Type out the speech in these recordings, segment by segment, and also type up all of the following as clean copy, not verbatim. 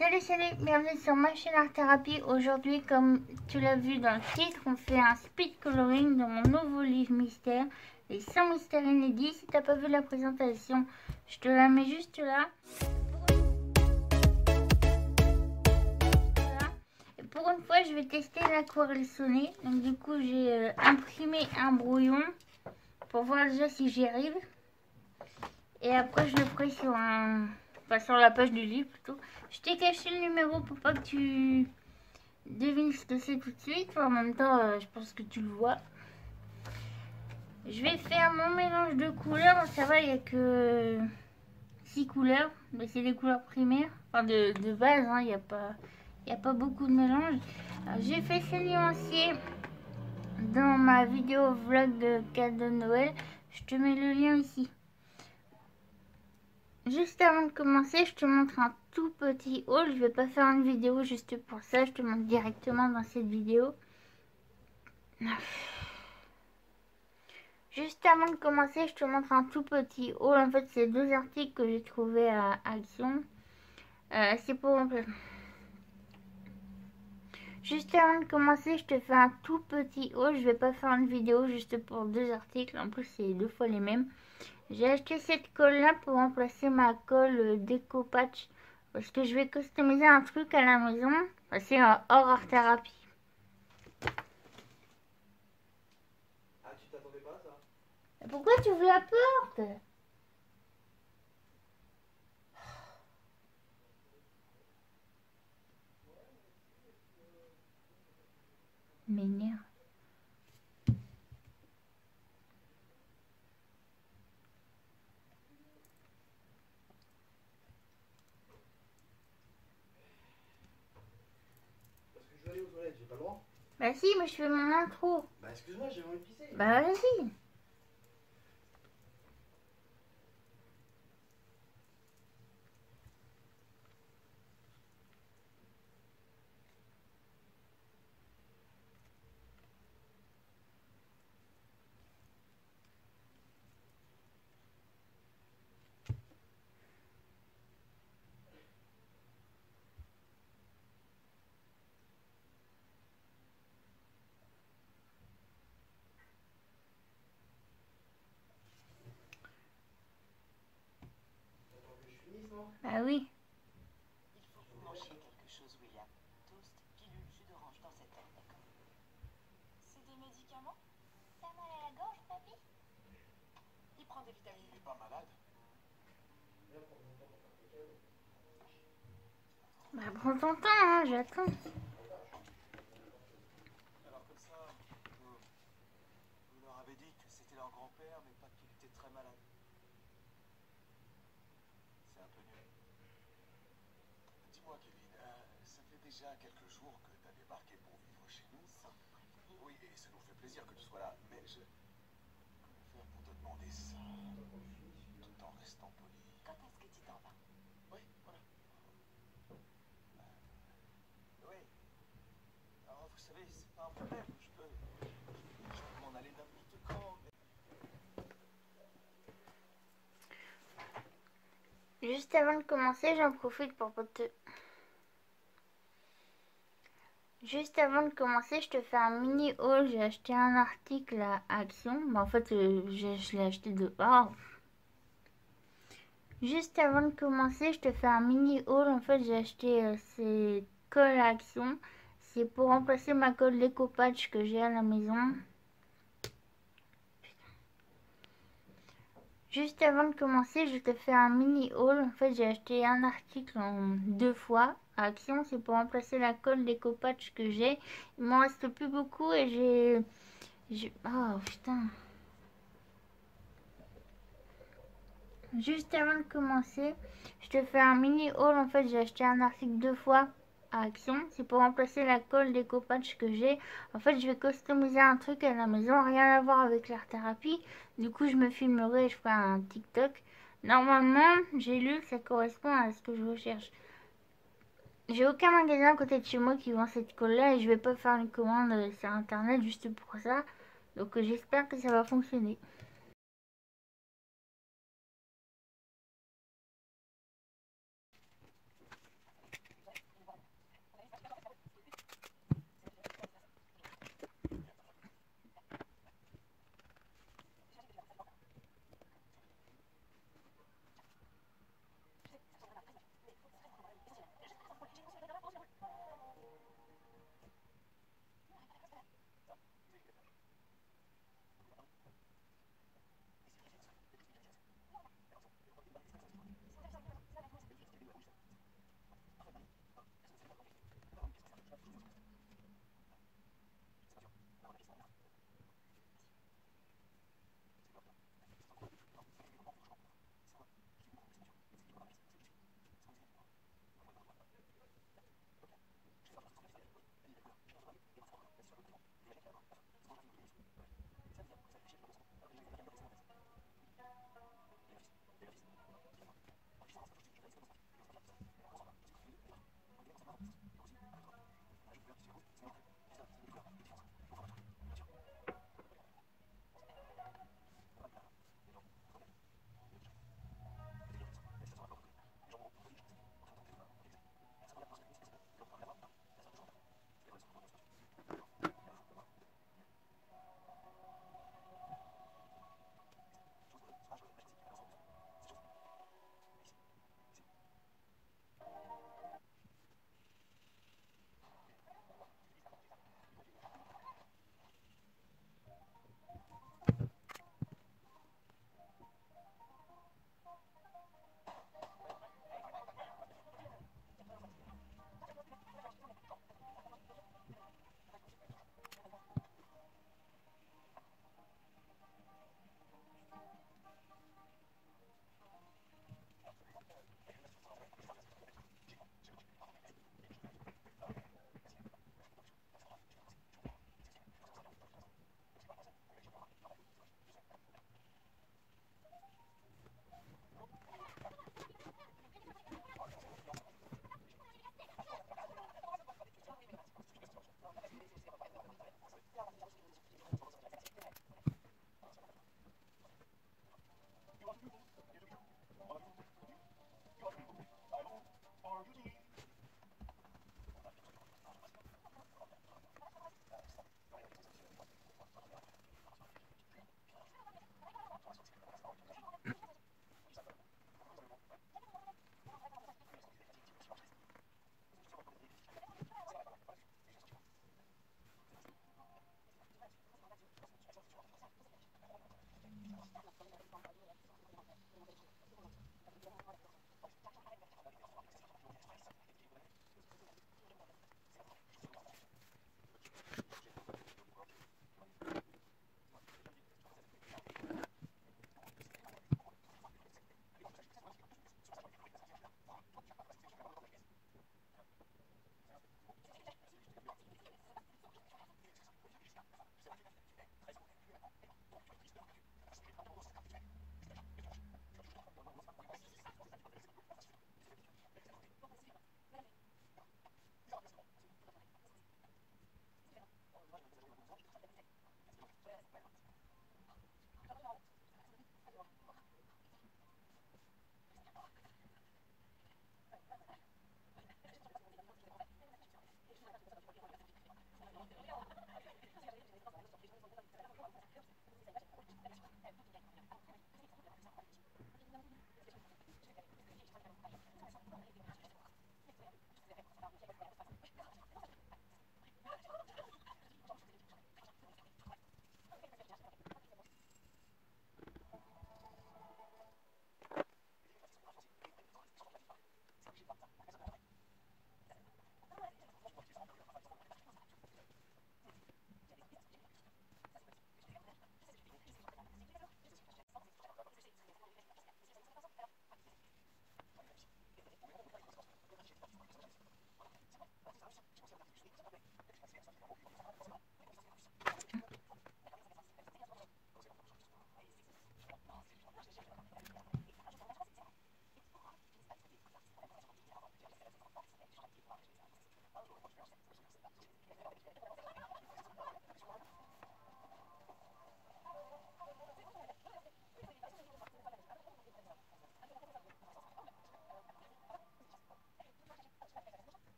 Salut, bienvenue sur ma chaîne Art Thérapie. Aujourd'hui, comme tu l'as vu dans le titre, on fait un speed coloring dans mon nouveau livre mystère, les 100 mystères inédits. Si t'as pas vu la présentation, je te la mets juste là. Et pour une fois, je vais tester l'aquarelle sonnée. Donc du coup, j'ai imprimé un brouillon pour voir déjà si j'y arrive. Et après, je le ferai sur sur la page du livre plutôt. Je t'ai caché le numéro pour pas que tu devines ce que c'est tout de suite. En même temps, je pense que tu le vois. Je vais faire mon mélange de couleurs. Ça va, il n'y a que 6 couleurs. Mais c'est des couleurs primaires. Enfin, de base, hein, il n'y a pas beaucoup de mélange. J'ai fait ces nuanciers dans ma vidéo vlog de cadeau de Noël. Je te mets le lien ici. Juste avant de commencer, je te montre un tout petit haul. Je vais pas faire une vidéo juste pour ça. Je te montre directement dans cette vidéo. Juste avant de commencer, je te montre un tout petit haul. En fait, c'est deux articles que j'ai trouvé à Action. C'est pour... Juste avant de commencer, je te fais un tout petit haul. Je vais pas faire une vidéo juste pour deux articles. En plus, c'est deux fois les mêmes. J'ai acheté cette colle là pour remplacer ma colle Déco Patch. Parce que je vais customiser un truc à la maison. C'est hors Art Thérapie. Ah, tu t'attendais pas à ça? Pourquoi tu ouvres la porte? M'énerve. Parce que je veux aller aux toilettes, j'ai pas le droit. Bah si, moi je fais mon intro. Bah excuse-moi, j'ai envie de pisser. Bah vas-y. Attends que je finisse, non? Bah oui. Il faut que vous mangiez quelque chose, William. Toast, pilule, jus d'orange dans cette heure, d'accord? C'est des médicaments? T'as mal à la gorge, papy? Il prend des vitamines. Il n'est pas malade? Bah prends ton temps, hein, j'attends. Alors comme ça, vous leur avez dit que c'était leur grand-père, mais pas qu'il était très malade. C'est un peu nul. Dis-moi, Kevin, ça fait déjà quelques jours que tu as débarqué pour vivre chez nous. Oui, et ça nous fait plaisir que tu sois là, mais je... Comment faire pour te demander ça, tout en restant poli? Quand est-ce que tu t'en vas? Oui, voilà. Oui. Alors, vous savez, c'est pas un problème. Je peux m'en aller n'importe quand. Juste avant de commencer, j'en profite pour te... Juste avant de commencer, je te fais un mini haul. J'ai acheté un article à Action. Mais en fait, je l'ai acheté dehors. Juste avant de commencer, je te fais un mini haul. En fait, j'ai acheté ces colles à Action. C'est pour remplacer ma colle Déco Patch que j'ai à la maison. Juste avant de commencer, je te fais un mini haul. En fait, j'ai acheté un article en deux fois à Action. C'est pour remplacer la colle Déco Patch que j'ai. Il m'en reste plus beaucoup et oh putain. Juste avant de commencer, je te fais un mini haul. En fait, j'ai acheté un article deux fois à Action. C'est pour remplacer la colle Déco Patch que j'ai. En fait, je vais customiser un truc à la maison. Rien à voir avec l'art thérapie. Du coup, je me filmerai et je ferai un TikTok. Normalement, j'ai lu que ça correspond à ce que je recherche. J'ai aucun magasin à côté de chez moi qui vend cette colle-là et je vais pas faire une commande sur internet juste pour ça. Donc j'espère que ça va fonctionner.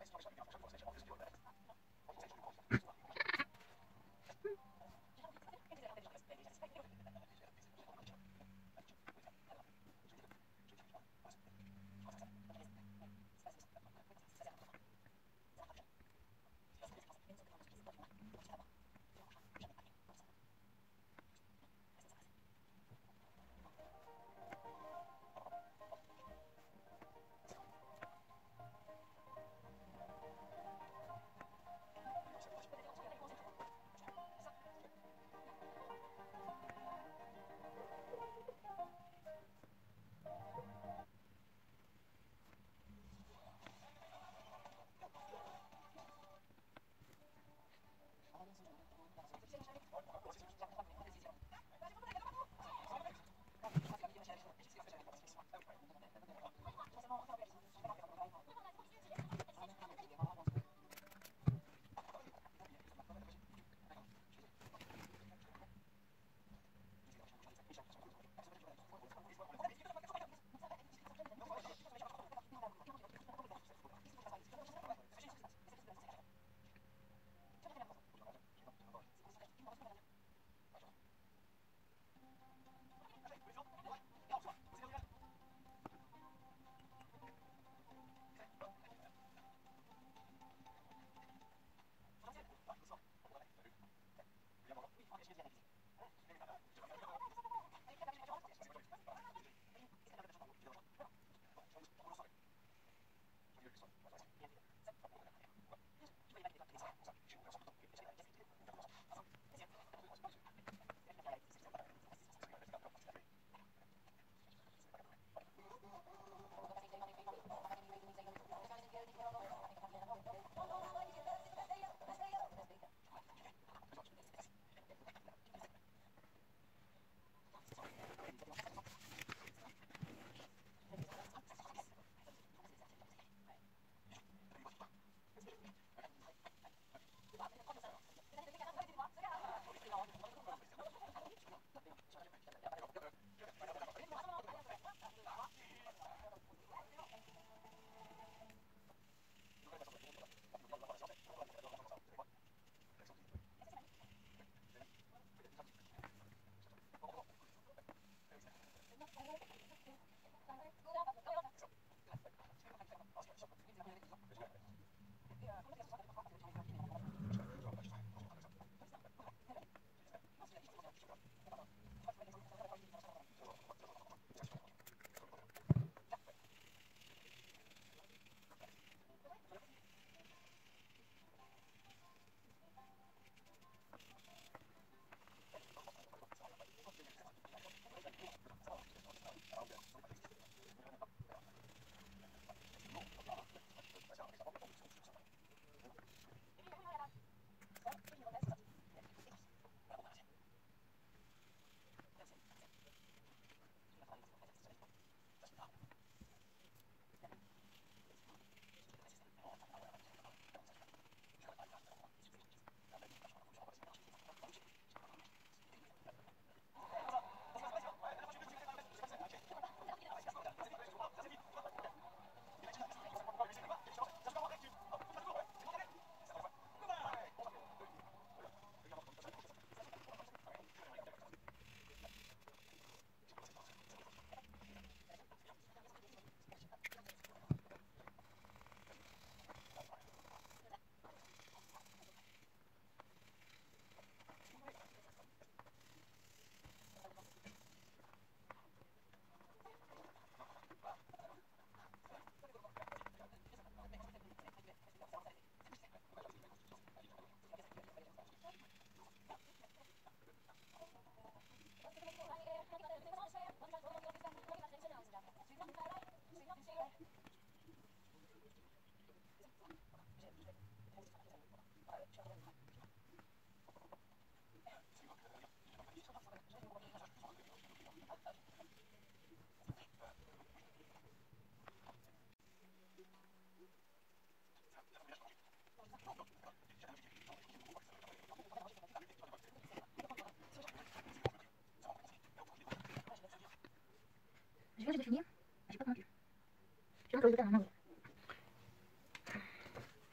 Je vais finir. J'ai pas convaincu. Je vais me poser un moment.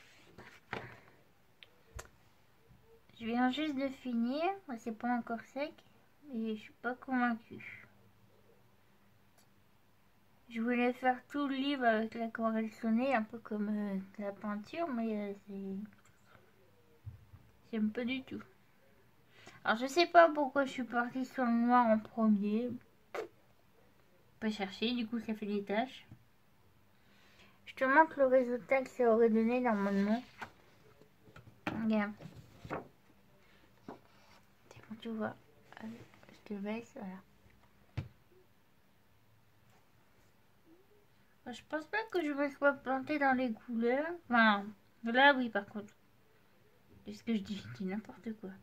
juste de finir. C'est pas encore sec. Et je suis pas convaincue. Je voulais faire tout le livre avec l'aquarelle sonnée, un peu comme la peinture, mais j'aime pas du tout. Alors je sais pas pourquoi je suis partie sur le noir en premier. Pas chercher, du coup ça fait des taches. Je te montre le résultat que ça aurait donné normalement. Regarde. C'est bon, tu vois. Je te baisse, voilà. Je pense pas que je me sois plantée dans les couleurs. Enfin, là oui par contre. C'est ce que je dis n'importe quoi.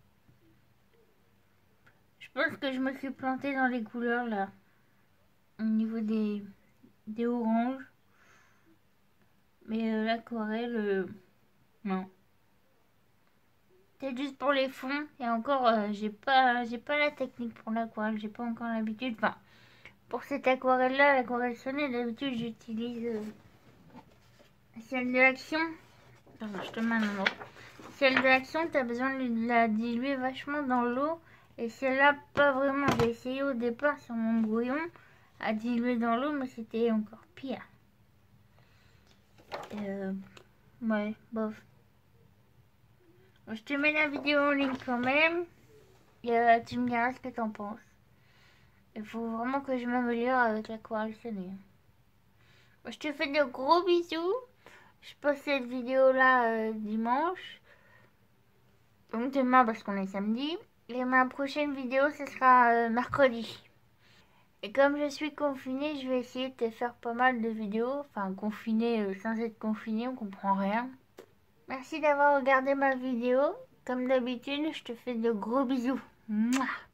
Je pense que je me suis plantée dans les couleurs là. Au niveau des oranges. Mais l'aquarelle, non. Peut-être juste pour les fonds. Et encore, j'ai pas la technique pour l'aquarelle. J'ai pas encore l'habitude. Enfin, pour cette aquarelle-là, l'aquarelle sonnée, d'habitude j'utilise celle de l'action. Attends, je te mets un autre. Celle de l'action, tu as besoin de la diluer vachement dans l'eau. Et celle-là, pas vraiment. J'ai essayé au départ sur mon brouillon à diluer dans l'eau, mais c'était encore pire. Ouais, bof. Je te mets la vidéo en ligne quand même. Et tu me diras ce que t'en penses. Il faut vraiment que je m'améliore avec l'aquarelle sonnée. Je te fais de gros bisous. Je poste cette vidéo là dimanche. Donc demain parce qu'on est samedi. Et ma prochaine vidéo ce sera mercredi. Et comme je suis confinée, je vais essayer de te faire pas mal de vidéos. Enfin confinée sans être confinée, on comprend rien. Merci d'avoir regardé ma vidéo. Comme d'habitude, je te fais de gros bisous. Mouah.